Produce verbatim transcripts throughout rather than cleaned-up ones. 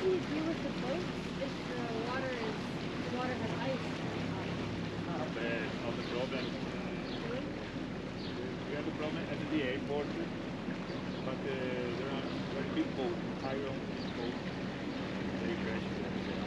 do you do with the boats if the water is the water has ice? Uh, it's not a problem. Really? We have a problem at the airport, but uh, there are very big boats, iron boats. They crash every day.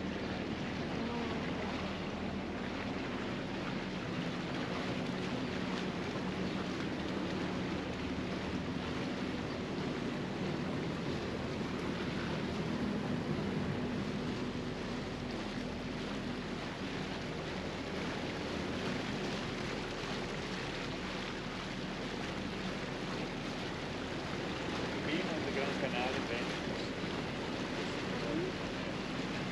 Been on the Grand Canal in Venice.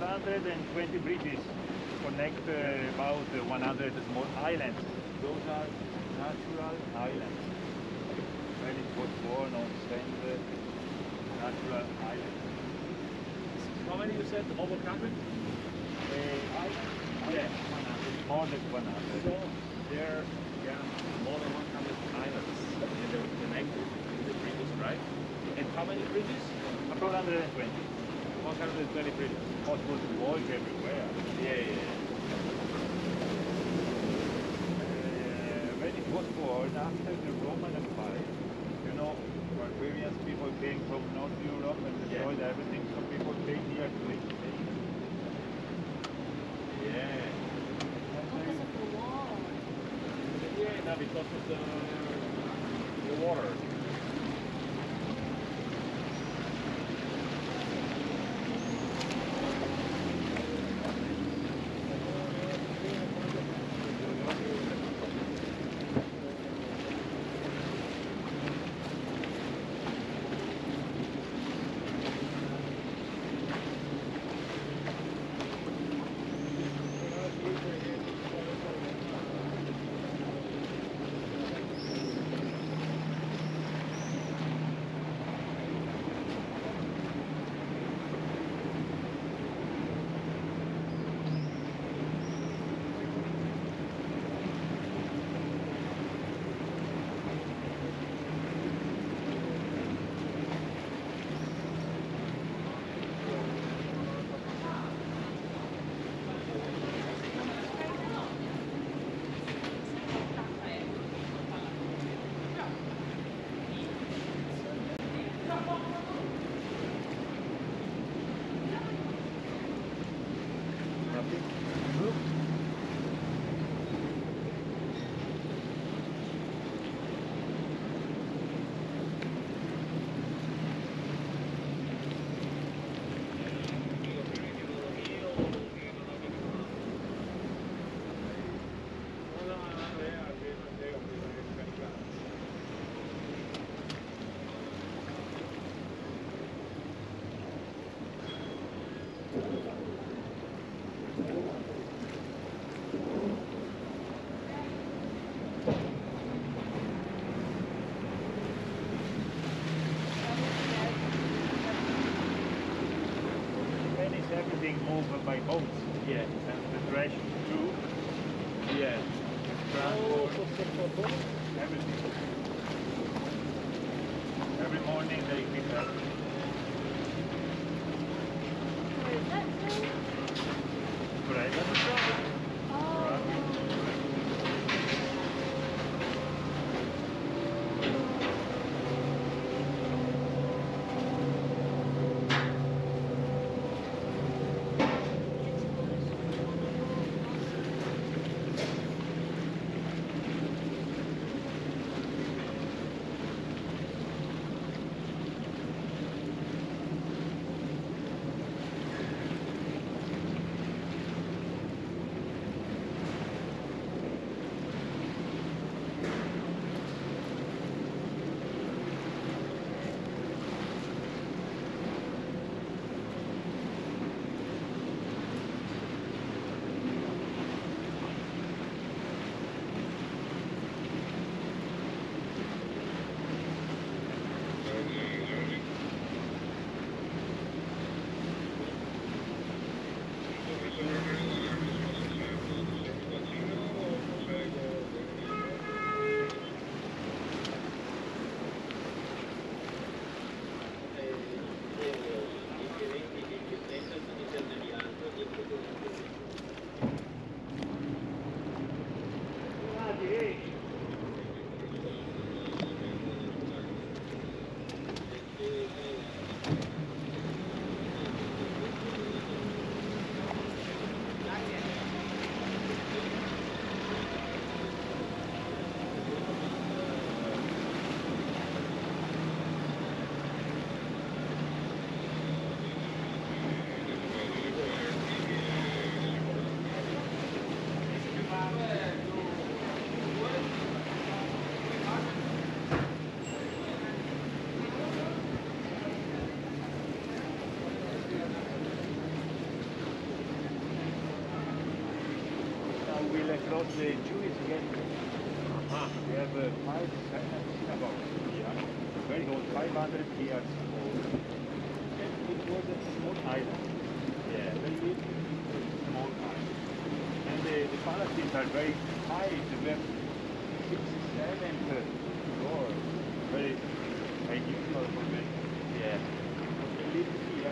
hundred twenty bridges connect uh, about uh, one hundred small islands. Those are natural islands. Venice was born on sand, uh, natural islands. How many you said? Over one hundred? Uh, islands? Yeah. one hundred, more than one hundred. So there, yeah, more than one hundred islands and they were connected to the bridges, right? And how many bridges? four hundred twenty. one hundred twenty bridges. Possible to walk everywhere. Yeah, yeah, yeah. Uh, Venice was born after the Roman Empire. You know, barbarians people came from North Europe and destroyed Yeah. everything, so people came here to live. Yeah. Because of the wall. Yeah, now because of the, the water. Venice, everything moved by boats. Yeah. And the trash too. Yeah. Transport, everything. Every morning they pick up. Where is that from? Bread and across the Jewish gate. Uh-huh. We have uh, five seven synagogues here, very old, five hundred years old. And it was a small island. Yeah. They lived in a small island. And the, the palaces are very high, they were six, seven floors. Very unusual for them. Yeah. They lived here.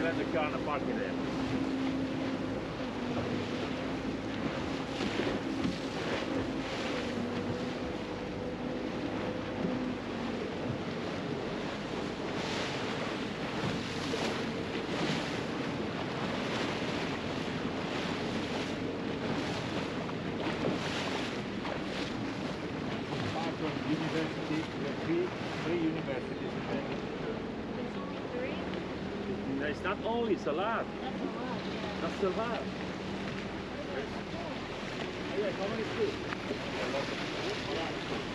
can let the car in the parking there. University, there are three, three universities in Venice. There's only three? No, it's not only, it's a lot. That's a lot, yeah. That's a lot. Yeah, how many schools? A lot of schools. A lot of schools.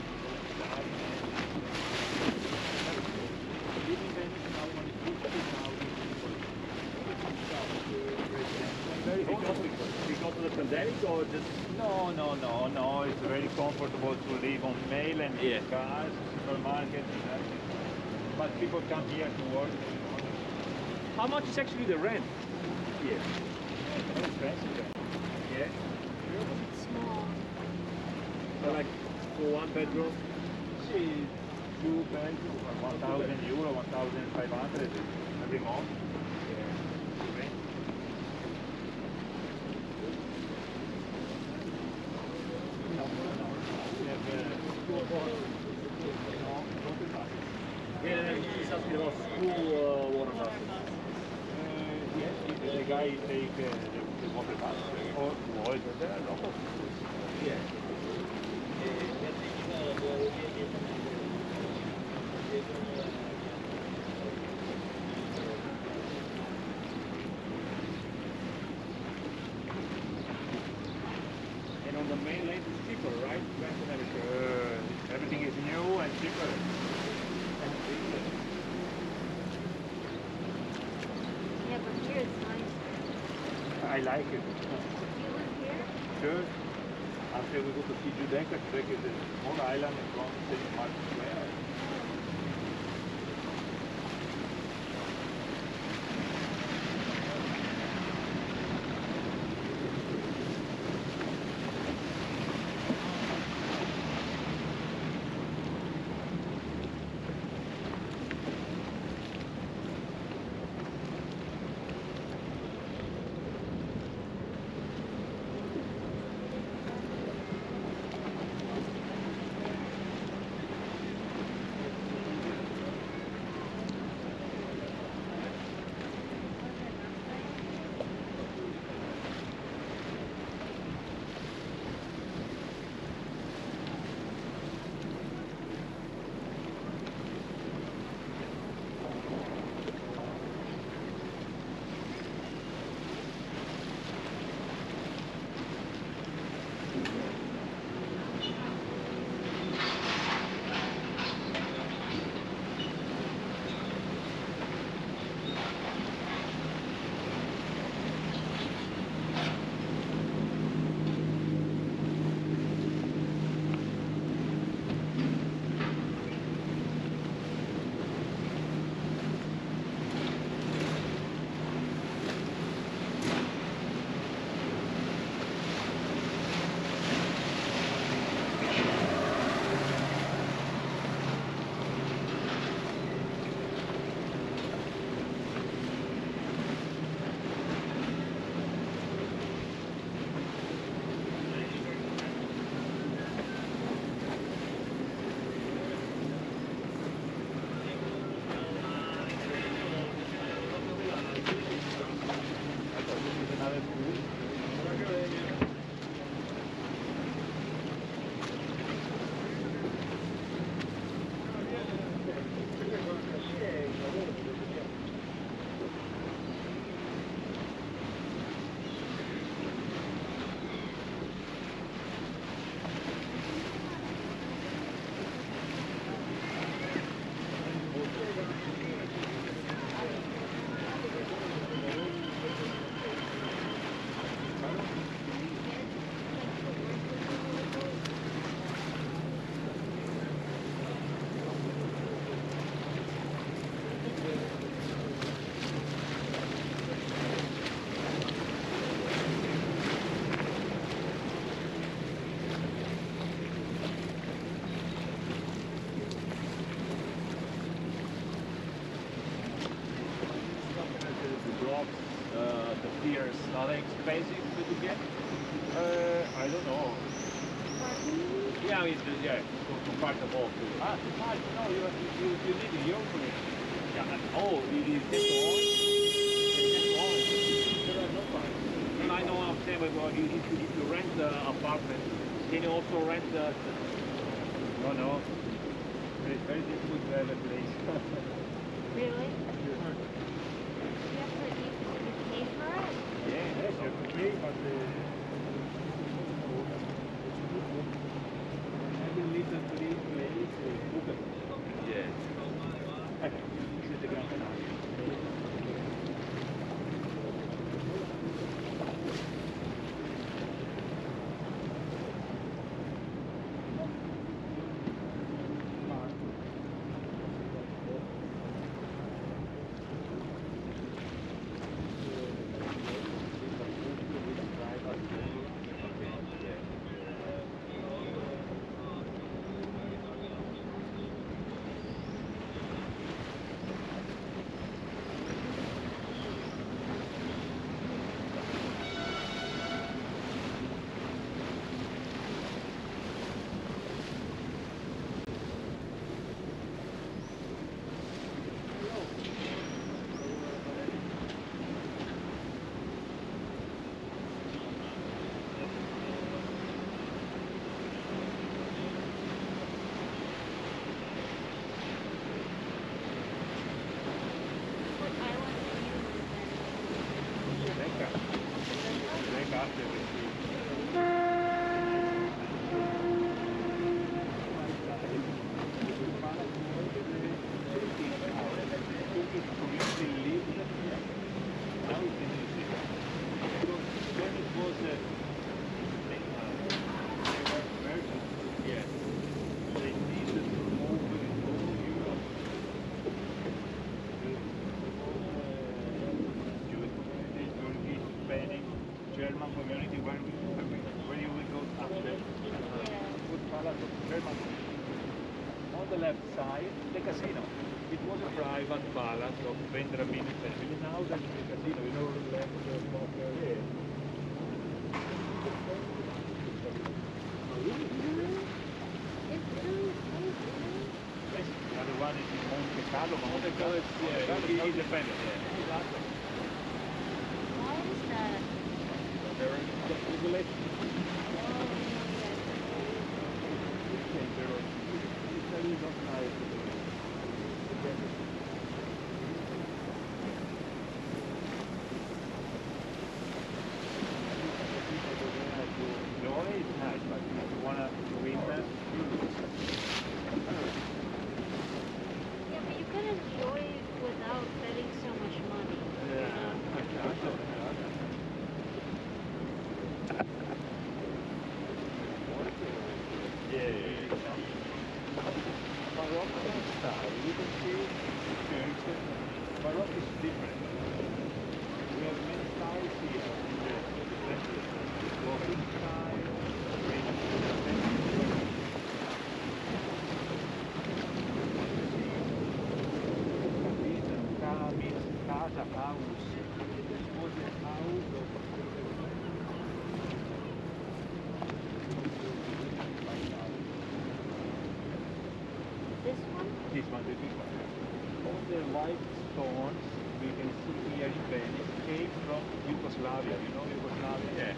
Living in Venice now only fifty thousand people. Very Because, because of the pandemic or just... No, no, no, no. It's very comfortable to live on mainland Yeah. cars, supermarkets, and everything. But people come here to work. How much is actually the rent here? Very expensive. Yeah. It's small. So like for one bedroom? See, two bedrooms, one thousand euro, one thousand five hundred every month. Yeah, he's asking about school uh, water buses. Uh, yes, if the guy take uh, the, the water bus or was there are lots of schools. Yeah. And on the main lane it's cheaper, right? Rent and everything. Uh, everything is new and cheaper. And cheaper. Yeah, but here it's nice. I like it. Do you live here? Sure. After we go to see Giudecca, Giudecca is a small island in front of Saint Mark's Square. tires, are they expensive to get? Uh, I don't know. Yeah, I mean, the- yeah, to, to park the ball too. Ah, too much. No, you, you, you need a your connection. Yeah, and, oh, it is just all? There are no parts. And I know what I'm saying, but well, if, you- if you rent the apartment, can you also rent the, the No, no. It's very difficult to have a place. Really? You have to, you, you pay for it? Yeah, yes, you have to pay, but uh, every little free place is bookable. yeah. Ecco, siete Gran Canaria. What island do you live in? Rebecca. Rebecca after the Turkish community lived here. Now it's in Egypt. Because when it was uh, they, uh, they were merchants, Yeah. they needed to move in all Europe. The whole uh, Jewish community, Turkish, Spanish, German community, where, we, where, we, where you will go after. Yeah. Good palace of German community. On the left side, the casino. It was a private palace of Benjamin family. Now that's the casino. You know, left the poker. Yeah. It's really crazy. Yes, the other one is in Monte Carlo. Monte Carlo is, yeah, Monte Carlo is i- not independent, yeah. Exactly. Why is that? There is the regulation. Oh, Pero Italy is not nice. Joy is nice, but if you want to win that, you lose. yeah, but you can enjoy it without betting so much money. Yeah, exactly. Yeah. Moroccan style, you can see church. Morocco is different. We have many styles here in the center. Gothic style, French, cabins, casa, house. This was a house of This one? this one, the big one. All the white stones we can see here in Venice came from Yugoslavia. You know Yugoslavia? Yeah.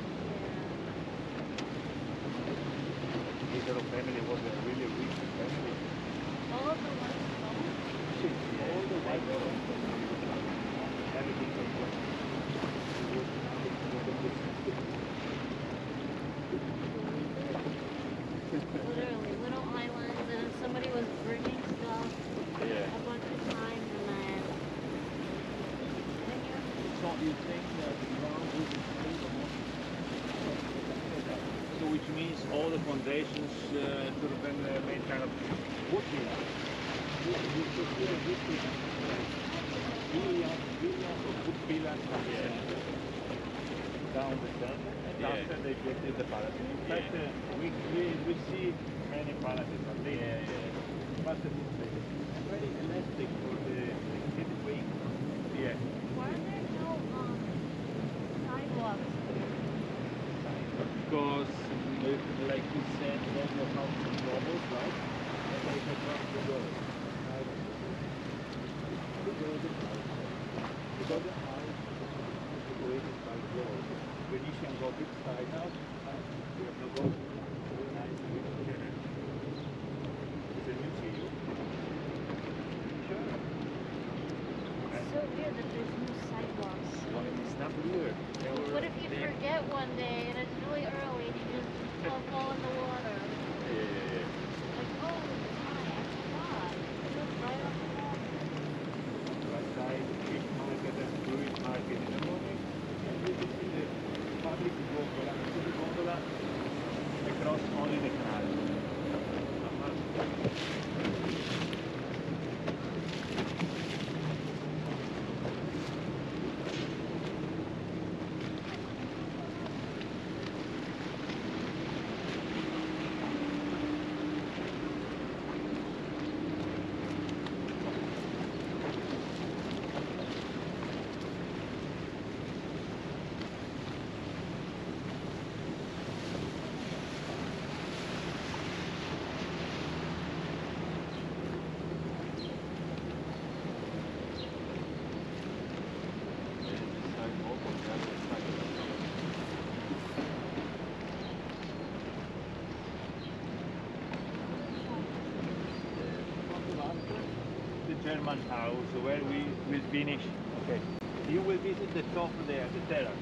This little family was a really rich family. All of the white stones? All the white stones from Yugoslavia. Everything from Literally, little islands, and if somebody was bringing stuff Yeah. a bunch of times, and then... then you So you think that the ground will be made of what? So which means all the foundations uh, could have been uh, made kind of Wood pillars. You you could see the wood pillars. Billions, billions of wood pillars from the center. Down the center, and Yeah. after they built the palace. In fact, Yeah. uh, we, we, we see many palaces, but they, Yeah, yeah. but the, very elastic for the, the weight. Yeah. Why are there no um, like we said, then you have some troubles, right? And they can cross the road. The golden house. The golden house is decorated by gold. Venetian Gothic style now. We have no gold. Very nice. It's a museum. Sure. It's so weird that there's no sidewalks. Well, it's not weird. There were What if you there- forget one day and it's really early and you just fall, fall in the water? Yeah, yeah, yeah. Like, oh, it's high, I forgot. It was right on the water. Right side, fish market and tourist market in the morning. And you can see the public gondola, the gondola across only the canal. The German house where we will finish. Okay. You will visit the top there, the terrace.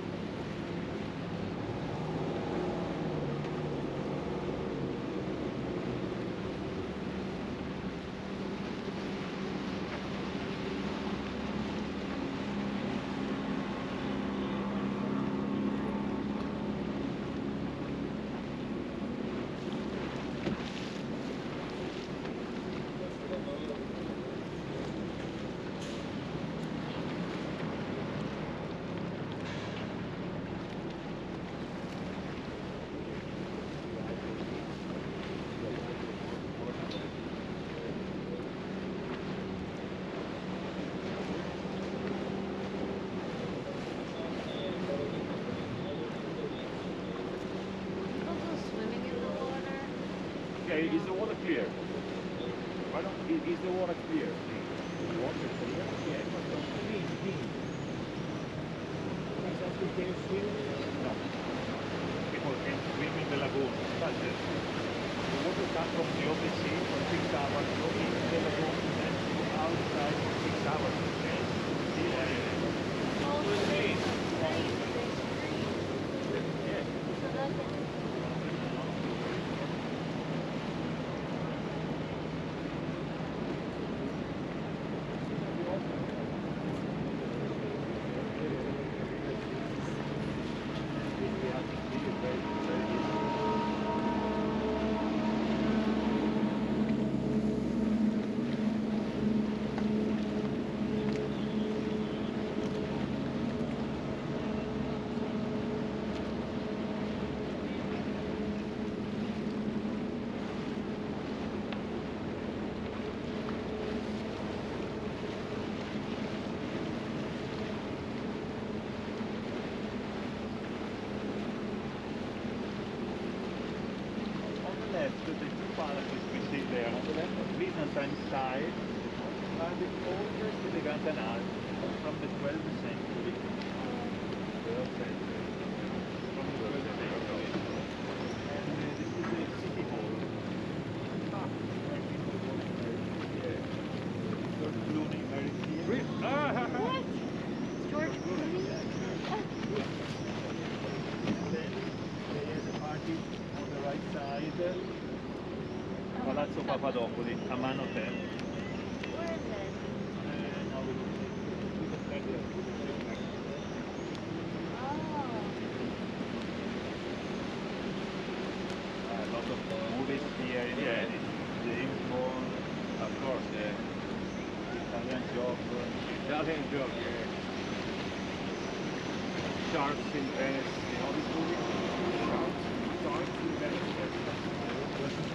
People go swimming in the water. Okay, is the water clear? Why don't, is, is the water clear? The water clear? Yeah, but don't clean, clean. Can you swim? No. People can swim in the lagoon. But the, the water comes from the open sea for six hours, go in the lagoon and go outside for six hours. Okay? See where it is. Oh, Good so they, thing. they, they scream. Yeah. So that's it. On the left, the two palaces we see there, on the left, Byzantine side, are the oldest elegant canal from the twelfth century. twelfth century. From the twelfth century. And uh, this is the city hall. Ah, yeah. George Clooney married here. What? George Clooney? And then they had a party on the right side, Palazzo Papadopoli, a man hotel. Where is it? Uh, now we will see. We can start there. We will check back. Oh. A lot of movies here in Yeah. Venice. James Bond, Of course, yeah. Italian job. Italian joke, yeah. Sharks in Venice, you know this movie? Sharks? Sharks in Venice, yes. This is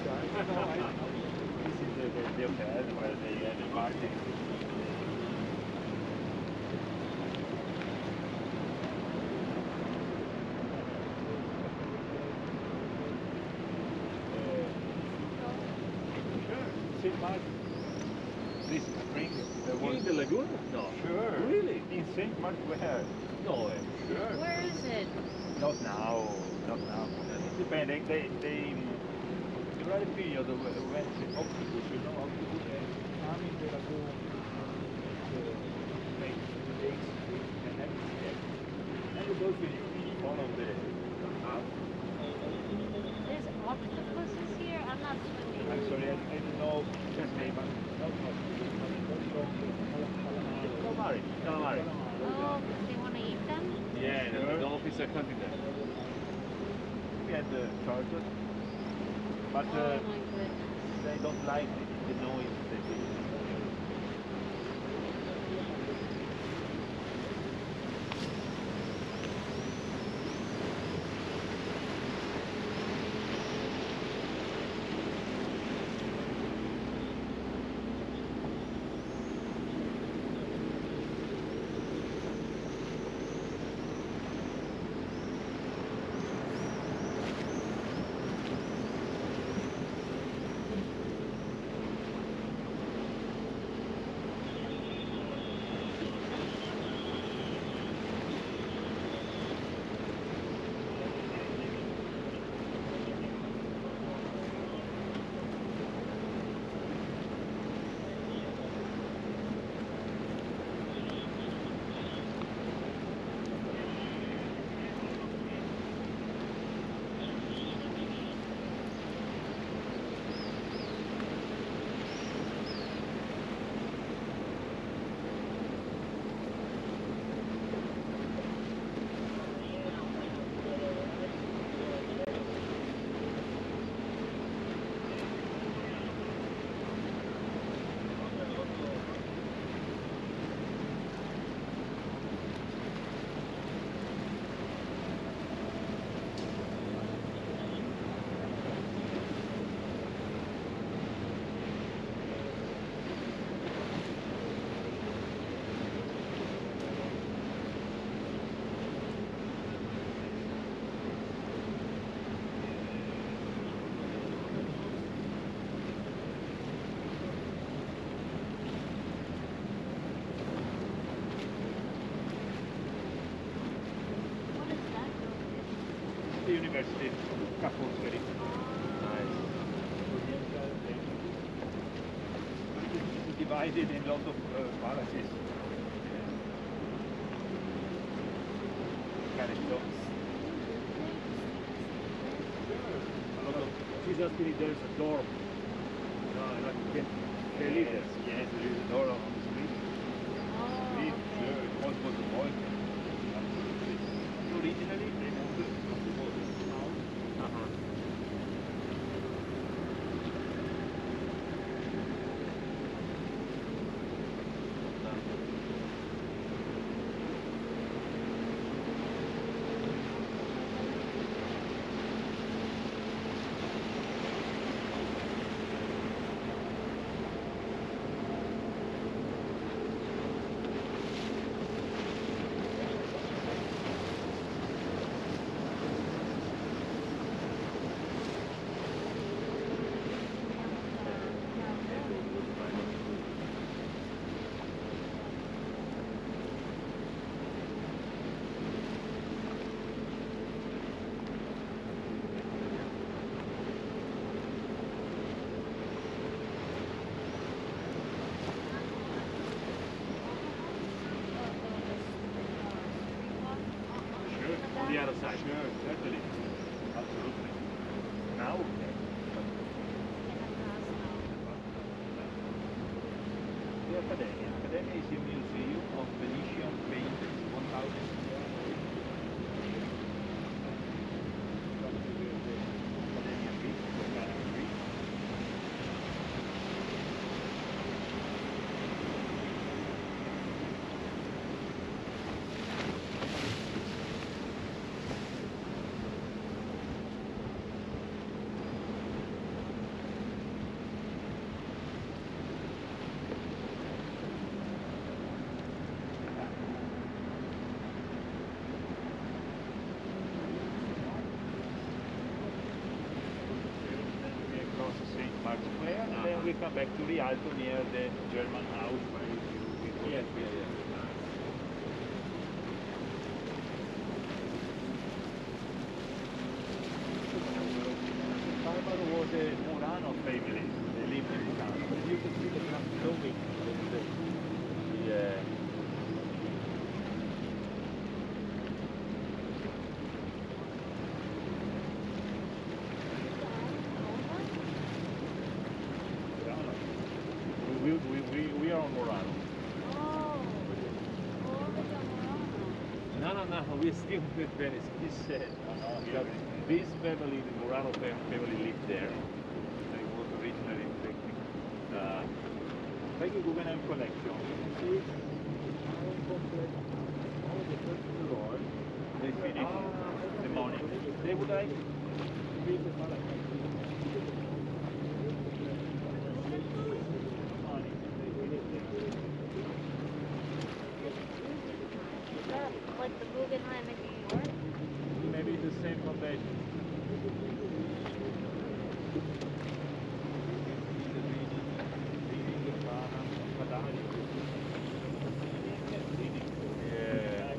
the, the, the hotel where they had a party. Park. This spring there Here was in the lagoon? No. sure Really? in Saint Mark where No way. sure Where is it? not now not now it depends they they, they um, there are a period wh- when the octopus you know octopus Yeah. come in the lagoon and uh, make mistakes and everything else. And the dolphin you follow the path. There's octopuses here? I'm not swimming. I'm sorry, I, I don't know his name, but not octopus, but also calamari. Calamari. Oh, because they want to eat them? Yeah, the, Sure. the dolphins are hunting them. We had uh, charges, but Oh uh, my goodness. they don't like the, the noise that they What is that building? the university compulsory. Nice. It's divided in lot of uh, palaces. Kind of shops. A lot of, she's asking if there's a door. No, like you can, can live Yes, there. yes, there is a door on the street. Oh, Street, okay. sure, it was was the point. Absolutely. Originally, they moved it from the water house. Uh-huh. Sure. On the other side. Sure, certainly. Absolutely. Now, the Academia. Academia is a museum of Venetian paintings, one thousand years old. Comes to the, the Academia Greek, the Academia Greek. we come back to Rialto near the German house where you you- Yes, yeah, yeah. Barbaro was a Murano family. They lived in Murano. And you can see the glass blowing. The, the, uh, Murano. We, we, we, we are on Murano. Oh. Over to Murano. no, no, no, we're still in Venice. He said that this family, the Murano fam- family, lived there. They was originally uh, Take a Guggenheim collection. you see how complex all the first floor. They finished Ah, the morning. They would like to build the palace. Morning. They finished there. Is that like the Guggenheim in New York? Maybe the same foundation. Yeah.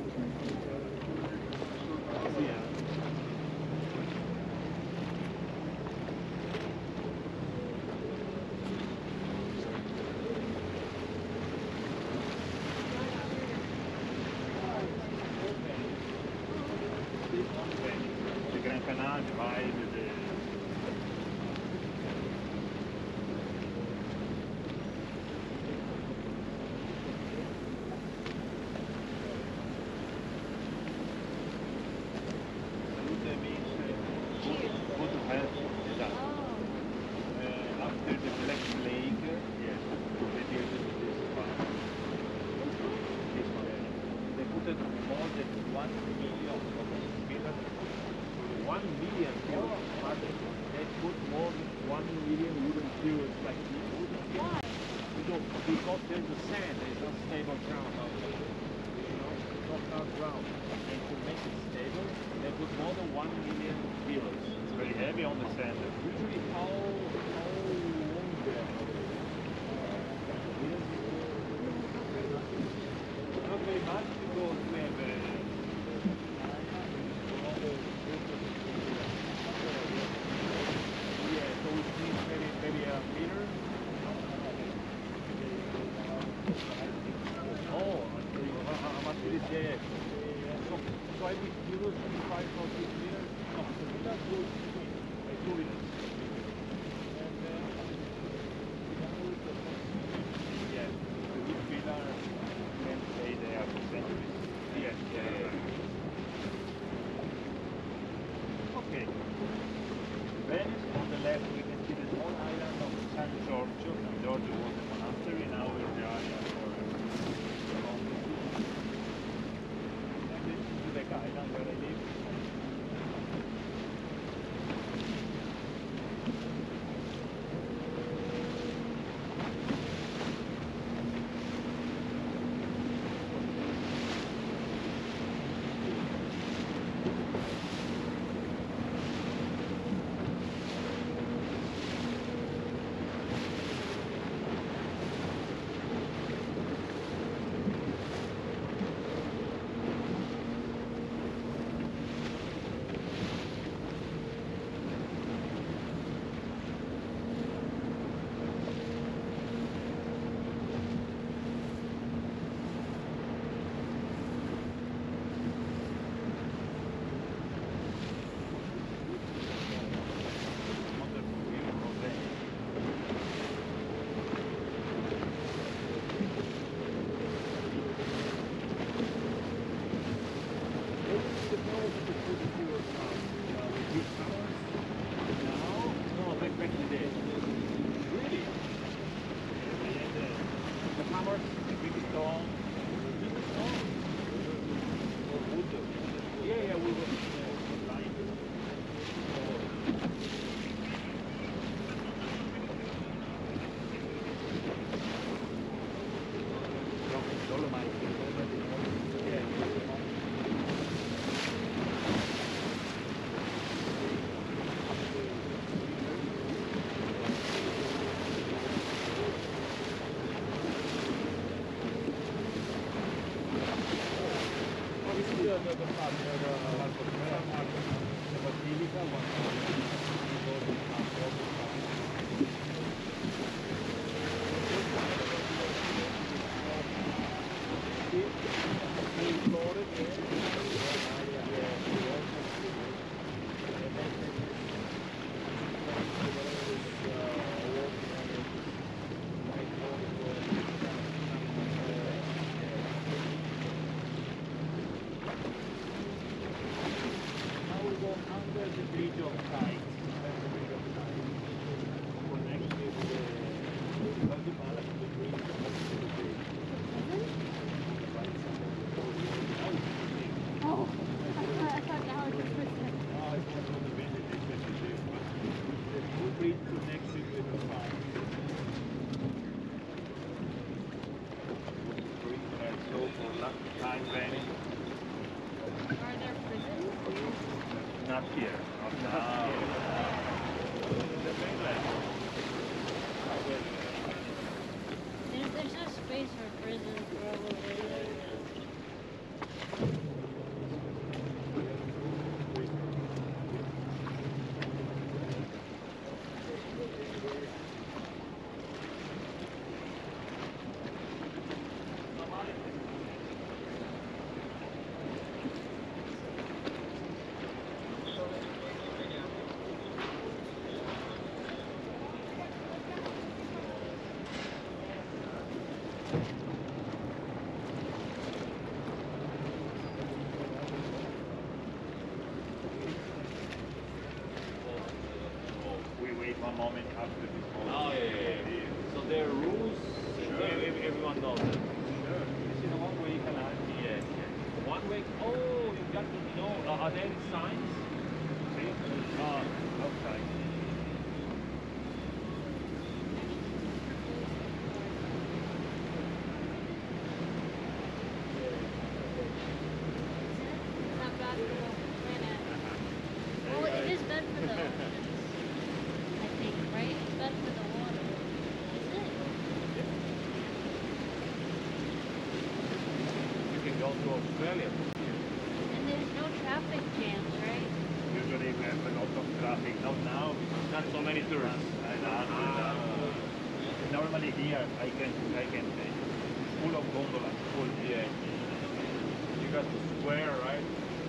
The Grand Canal divides the Salute means uh, good, good health. Esatto. Oh. Uh, after the Black Plague, yes, they built this farm. This one. They put it more than one million pillars. One million euros. They put more than one million wooden pillars like this. Why? Because, because there's a sand, there's not stable ground out there. You know, it's not hard ground. And to make it stable, they put more than one million pillars. It's very heavy on the sand. Usually how, how long they are? Not very much because we have uh, Yeah, so it needs maybe, maybe a meter. Oh, how, how how much it is? Yeah, yeah. So, so every kilo is twenty-five for six meters? No, so that's good. Like two liters. And then, yes, the wood pillar can stay there for centuries. yeah, yeah, yeah. Okay. Venice, on the left we can see the small island of San Giorgio. San Giorgio was a monastery, now we're the area for and this is the back island where I live. Wonderful view of Venice. What's the nose of the forty-two house? Uh, with big towers? Now, No, back, back in the day. Really? we had the, The hammers? the big stone. Big stone? Or wood? Yeah, yeah, we were. Dolomite. Yeah. the, the, the part, you know, the, the basilica, one Oh, I thought, I thought now it was for second. bridge connects it with the fire. So for long time Venice, Are there prisons? not here, not now. The mainland. There's, there's no space for prisons probably. We wait one moment after this whole. Oh, yeah, yeah, yeah. So there are rules, Sure. ev- everyone knows it. Sure. This is the one way you can add. Yes, yes. One way, oh, you got to know, uh, are there any signs? See? Uh, Outside. It's not bad for the planet. Well, it is bad for the oceans. I think, right? It's bad for the water. Is it? you can go to Australia. And there's no traffic jams, right? Usually we have a lot of traffic, not now. Not so many tourists. I know. Normally here I can I can say full of gondolas, full. Yeah. You got the square, right?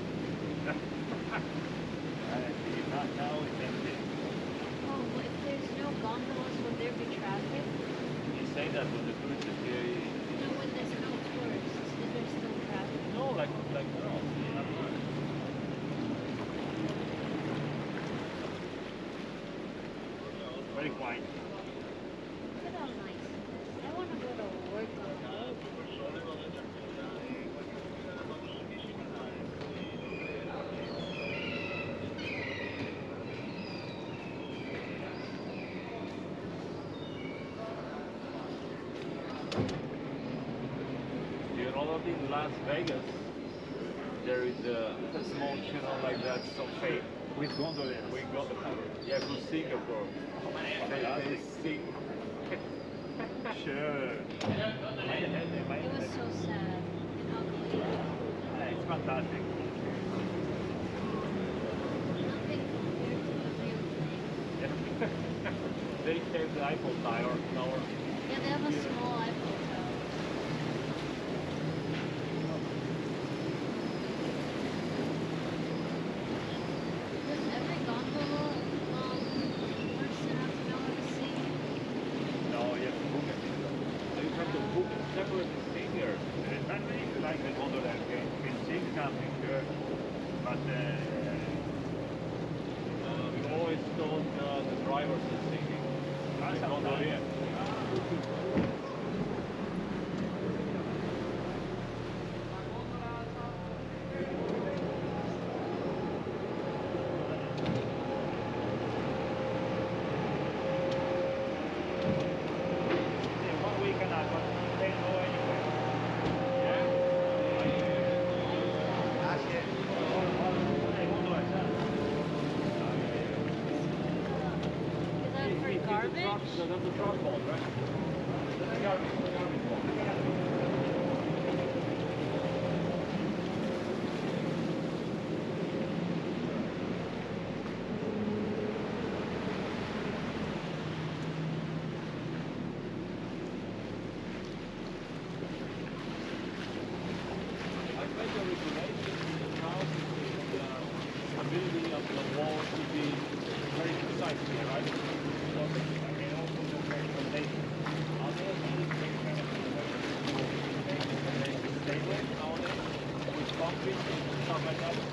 And not now it's empty. Oh, well, if there's no gondolas, would there be traffic? You say that when the tourists appear. you- No, when there's no tourists, is there still traffic? No, like, like, no, not tourists. Very quiet. Look at how nice it is. I want to go to work on a boat. You know that in Las Vegas, there is a, a small channel like that, so fake. With gondolas. We got the yeah, from Singapore. They, they sing. Sure. It was so sad and ugly. It's fantastic. Nothing compared to the real thing. They have the Eiffel Tower. Tower. Yeah, they have a small Eiffel Tower. Does every gondola um, person have to know how to sing? No, you have to book it. So you have to book a separate thing here. It's not really like the gondola. You can, you can sing something, sure. But uh, Uh, we always thought uh, the drivers are singing. Ah, The sometimes. gondolier. yeah, one week and a half, but you can go anywhere. Is that for It's a garbage? truck, so that's a truck boat, right? That's a garbage, garbage boat. fishing and stuff like that.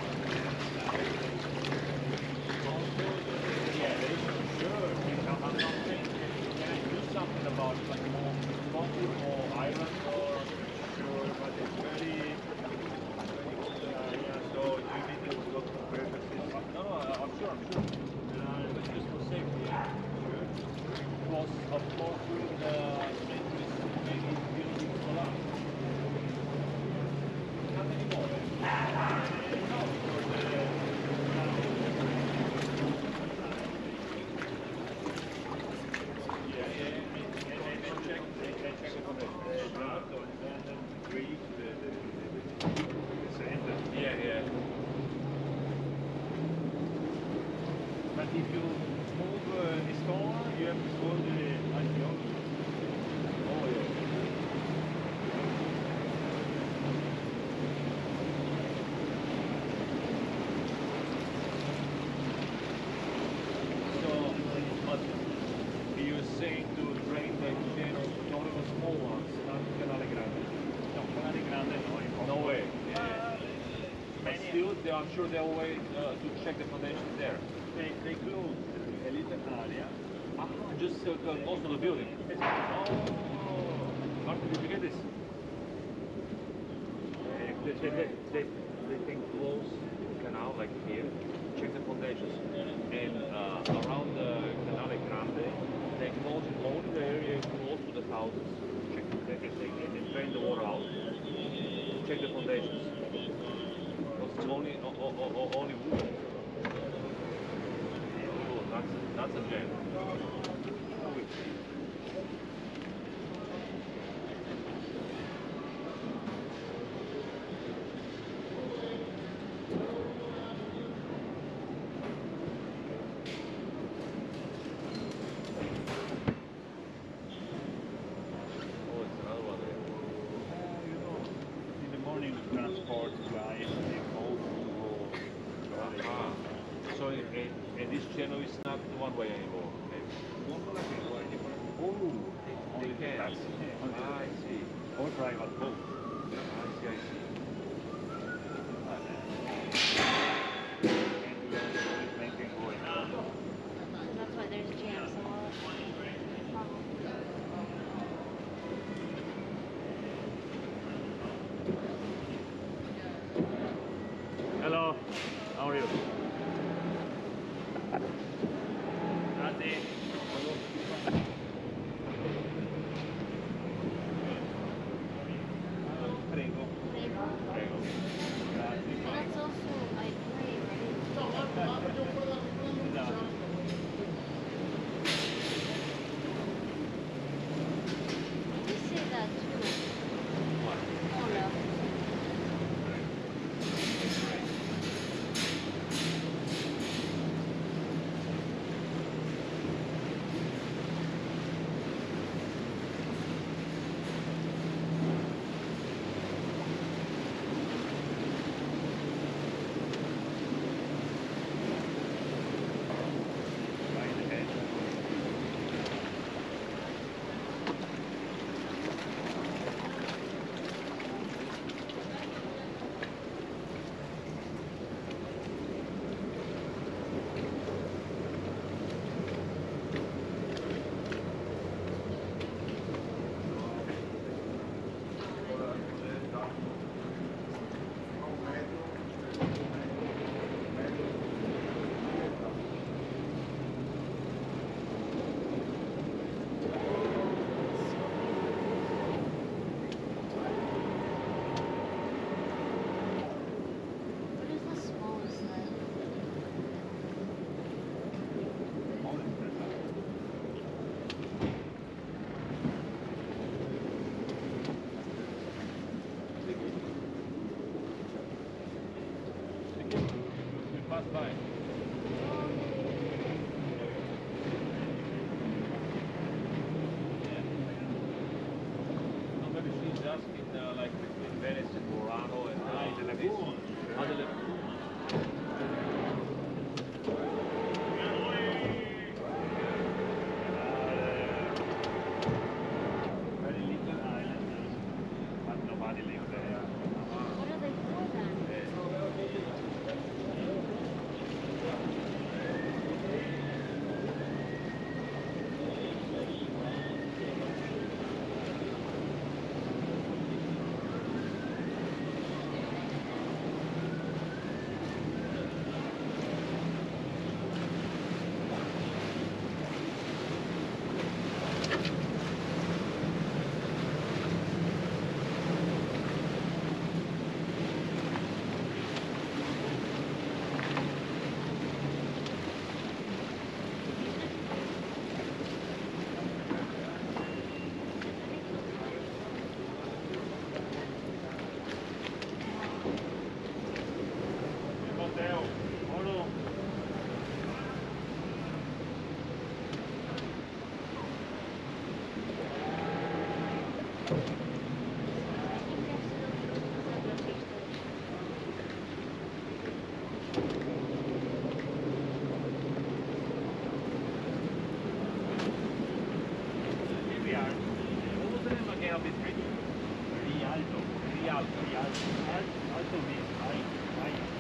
Also, yeah, there is sure. I'm I'm not saying can I do something about like more concrete or iron or Sure, but it's very, very good area, so you need to look for purposes. no, no, I- I'm sure, I'm sure. Uh, but just for safety, yeah. Plus, of course, during the centuries, maybe building solar. Not anymore. No, because Yeah, yeah, and, and, and check, and, and check it on the, the ground, or and then reach the, the, the, the center. yeah, yeah. But if you move uh, the stone, you have to go to the archaeology. Oh, yeah. So, but he was saying to drain the channel, not even small ones, not Canale Grande. No, Canale Grande, no, impossible. No way. Yeah. Uh, But many, still, they, I'm sure there are ways uh, to check the foundation there. they, they close a little area. Ah, just uh, close to the building. Exactly. Oh, how did you get this? They, they, they, they, they can close the canal like here, check the foundations, and uh, around the Canale Grande, they close it only the area close to the houses, check everything, and drain the water out, check the foundations. Because it's only, o, o, o, only wood. Oh, that's, that's a gem. Oh, it's another one there. Uh, you know, in the morning we transport guys, they go to Ah, so it, it, and this channel is not one way anymore. Maybe. gondola can go anywhere. Oh, Only they the can. taxi, yeah, only the Ah, I taxi. see. Or private boat. I see, I see. And the other plane can go anywhere. So that's why there's jams a lot. Hello, how are you? Grazie. Prego. Prego. Prego. Grazie. And that's also, I pray, right? Esatto. You say that too. What? Hola. Right ahead. What is the smallest then? We pass by. No, maybe she's asking uh, like between Venice and Murano and uh, Ah, the this- lagoon. Ah, the lagoon. Very little island, but nobody lives there. What do they call that? again a bit tricky. Rialto, Rialto, Rialto, Al- Alto means high, high.